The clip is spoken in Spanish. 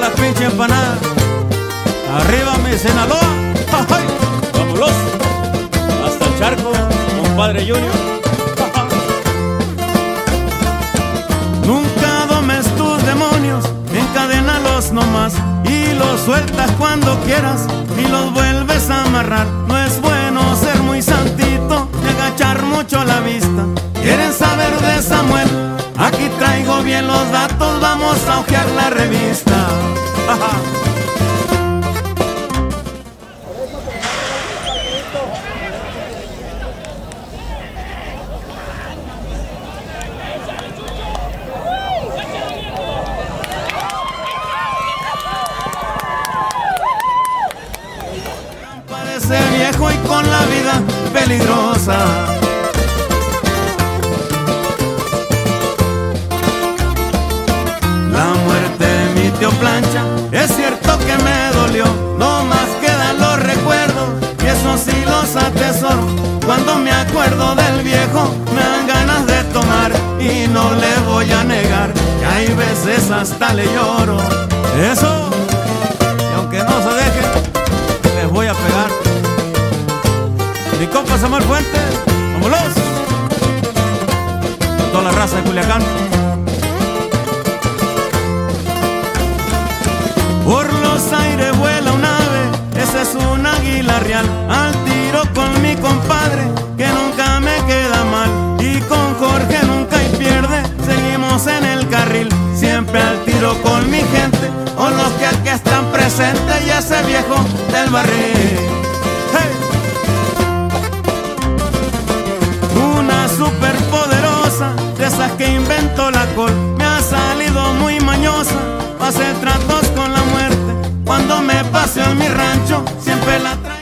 la pinche empanada. Arriba mi Sinaloa. ¡Ay! Vámonos hasta el charco, compadre Junior. Nunca domes tus demonios, encadénalos nomás y los sueltas cuando quieras y los vuelves a amarrar. No es bueno ser muy santito y agachar mucho la vista. ¿Quieren saber de Samuel? Aquí traigo bien los datos, vamos a hojear la revista. Parece viejo y con la vida peligrosa. La muerte de mi tío Plancha, es cierto que me dolió, no más quedan los recuerdos y eso sí los atesoro. Cuando me acuerdo del viejo me dan ganas de tomar y no le voy a negar que hay veces hasta le lloro. Eso, y aunque no se deje, les voy a pegar. Mi compa Samuel Fuentes, vámonos. Con toda la raza de Culiacán. Por los aires vuela un ave, ese es un águila real. Al tiro con mi compadre, que nunca me queda mal. Y con Jorge nunca hay pierde, seguimos en el carril. Siempre al tiro con mi gente, o los que aquí están presentes y ese viejo del barril. Super poderosa, de esas que inventó la col, me ha salido muy mañosa, hace tratos con la muerte. Cuando me paseo en mi rancho, siempre la traigo.